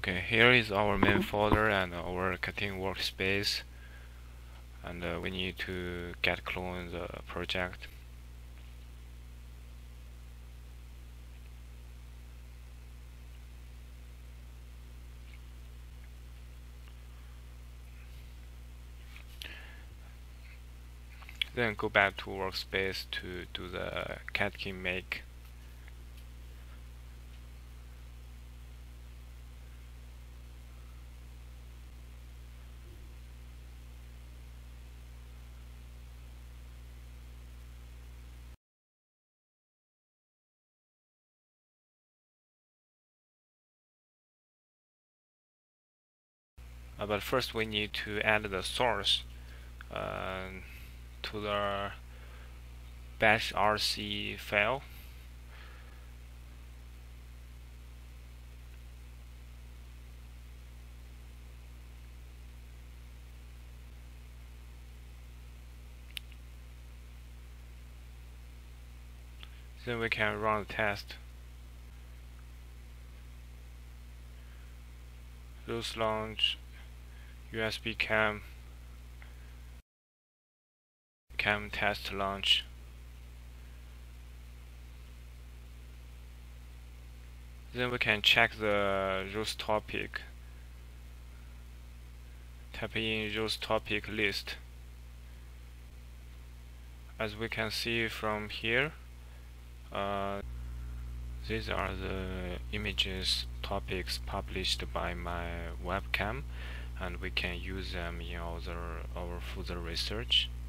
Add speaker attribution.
Speaker 1: Okay, here is our main folder and our cutting workspace, and we need to get clone the project. Then go back to workspace to do the cat key make. But first we need to add the source to the bash rc file. Then we can run the test. Those launch USB cam test launch. Then we can check the rows topic. Type in rows topic list. As we can see from here, these are the images topics published by my webcam, and we can use them in our further research.